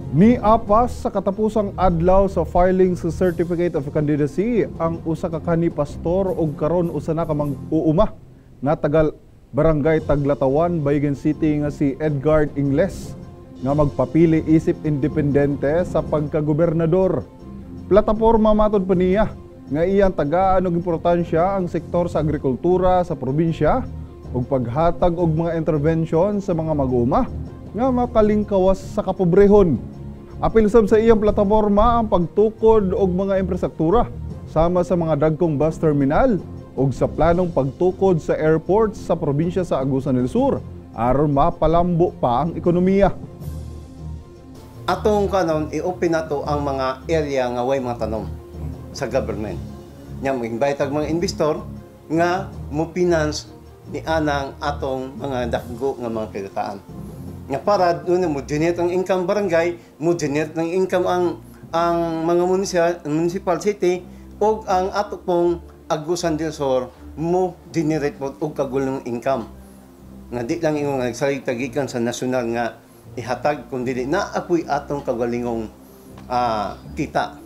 Niapas sa katapusang adlaw sa filing sa Certificate of Candidacy ang usa ka kani pastor ug karon usa na ka mag-uuma na tagal Barangay Taglatawan, Bayugan City nga si Edgard Ingles nga magpapili isip independente sa pagkagobernador. Plataporma matod pa niya nga iyang tagaan og importansya ang sektor sa agrikultura sa probinsya ug paghatag og mga intervention sa mga mag-uuma nga makalingkawas sa kapobrehon. Apil sab sa iyang plataporma ang pagtukod og mga infrastruktura sama sa mga dagkong bus terminal ug sa planong pagtukod sa airport sa probinsya sa Agusan del Sur aron mapalambo pa ang ekonomiya. Atong kanon i-open nato ang mga area nga way mga tanom sa government. Nya mo-invite ang mga investor nga mo finance ni anang atong mga dakgo nga mga kitaan. Nga para doon mo generate ang income barangay, mo generate ng income ang mga municipal city o ang ato pong Agusan del Sur mo generate mo og kagulong income. Nga di lang yung nagsalitagikan sa nasyonal nga ihatag kundi na apoy atong kagalingong kita.